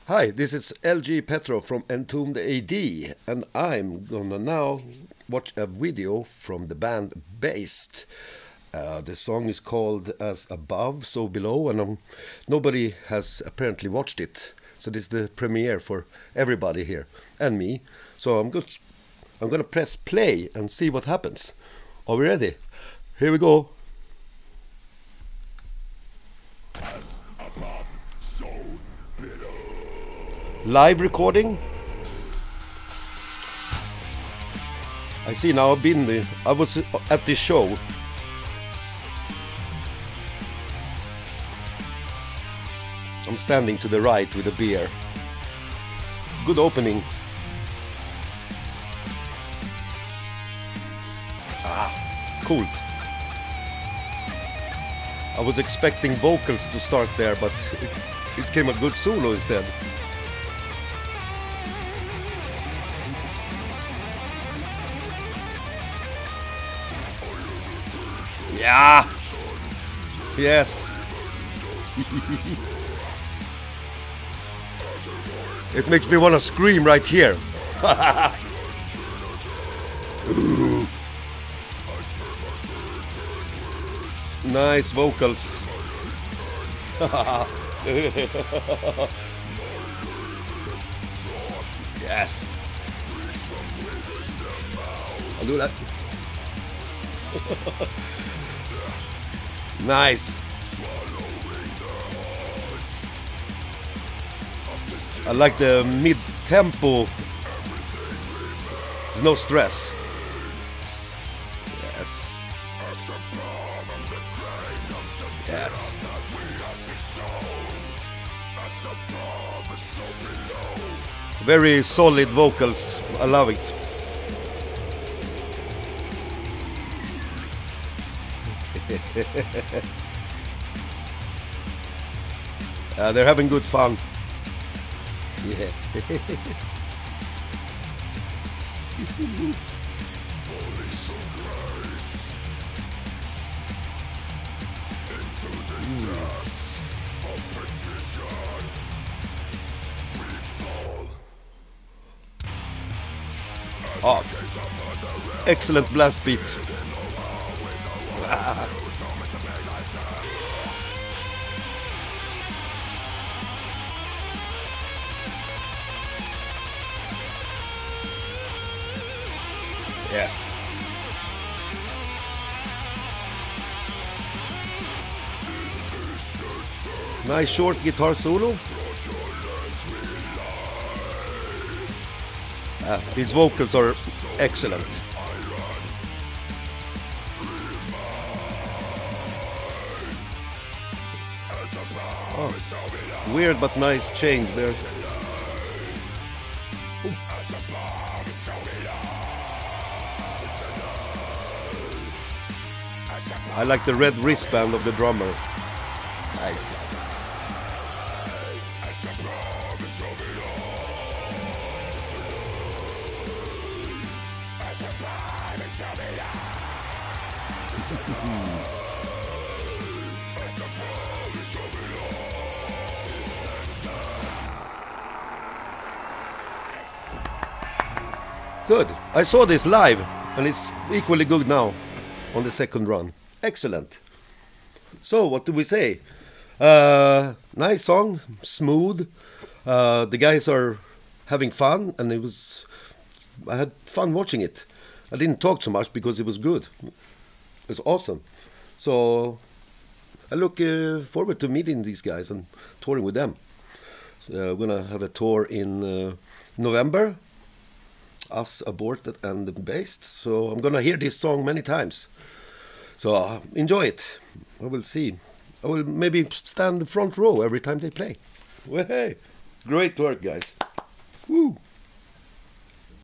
Hi, this is LG Petrov from Entombed AD, and I'm gonna now watch a video from the band Based. The song is called As Above, So Below, and nobody has apparently watched it. So this is the premiere for everybody here, and me. So I'm gonna press play and see what happens. Are we ready? Here we go. Live recording. I see now. I was at this show. I'm standing to the right with a beer. Good opening. Cool. I was expecting vocals to start there, but it came a good solo instead. Yeah. Yes. It makes me want to scream right here. Nice vocals. Yes. I'll do that. Nice. I like the mid-tempo. There's no stress. Yes. Yes. Very solid vocals. I love it. They're having good fun. Yeah. Oh, excellent blast beat. Yes. Nice short guitar solo. His vocals are excellent. Oh, weird but nice change there. I like the red wristband of the drummer. Nice. Good. I saw this live, and it's equally good now on the second run. Excellent. So, what do we say? Nice song, smooth. The guys are having fun, and I had fun watching it. I didn't talk so much because it was good. It was awesome. So, I look forward to meeting these guys and touring with them. We're gonna have a tour in November. Us, Aborted, and Based. So I'm gonna hear this song many times. So enjoy it. I will see. I will maybe stand the front row every time they play. Well, hey, great work, guys. Woo!